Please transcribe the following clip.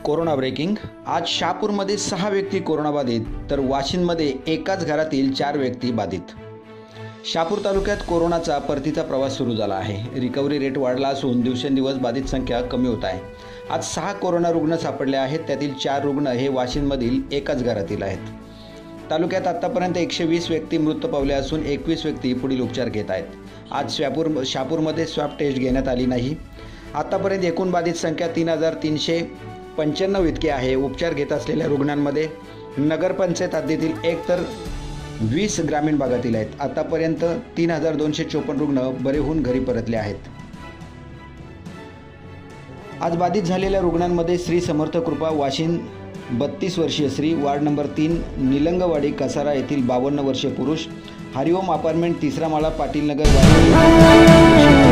Corona breaking. आज शहापूरमध्ये 6 व्यक्ती कोरोनाबाधित तर वाशिंदमध्ये एकाच घरातील 4 व्यक्ती बाधित। शहापूर तालुक्यात कोरोनाचा परतीचा प्रवास सुरू झाला आहे। रिकव्हरी रेट वाढला असून दिवसेंदिवस बाधित संख्या कमी होत आहे। आज 6 कोरोना रुग्ण सापडले आहेत, त्यातील 4 रुग्ण हे वाशिंदमधील एकाच घरातील आहेत। तालुक्यात आतापर्यंत 120 व्यक्ती मृत पावले असून 21 व्यक्ती पुढील उपचार घेत आहेत। आज शहापूरमध्ये स्वॅब टेस्ट घेण्यात आली नाही। आतापर्यंत एकूण बाधित संख्या 3395 इतकी आहे। उपचार घेत असलेल्या रुग्णांमध्ये नगरपंचायत हद्दीतील 1 तर 20 ग्रामीण भागातील आहेत। आतापर्यंत 3254 रुग्ण बरे होऊन घरी परतले आहेत। आज बाधित झालेल्या रुग्णांमध्ये श्री समर्थ कृपा वाशिंद 32 वर्षीय स्त्री, वार्ड नंबर 3 निलंगवाडी कसारा येथील 52 वर्षीय पुरुष, हरिओम अपार्टमेंट 3रा माळा पाटील नगर